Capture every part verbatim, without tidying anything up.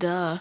Duh.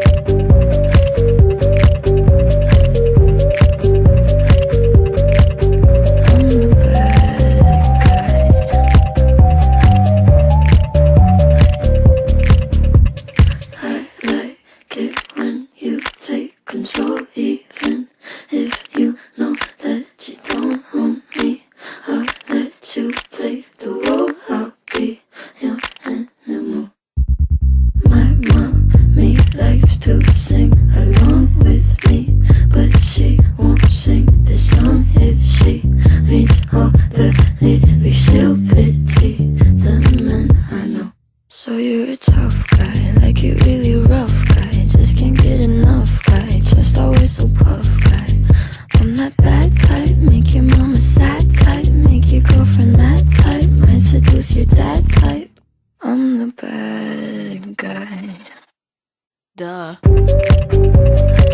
Control, even if you know that you don't own me. I'll let you play the role. I'll be your animal. My mommy likes to sing along with me, but she won't sing this song if she reads all the lyrics. She'll pity the men I know. So you're a tough guy, like you really rough guy, just can't get enough guy, just always so puff guy. I'm that bad type, make your mama sad type, make your girlfriend mad type, might seduce your dad type. I'm the bad guy. Duh.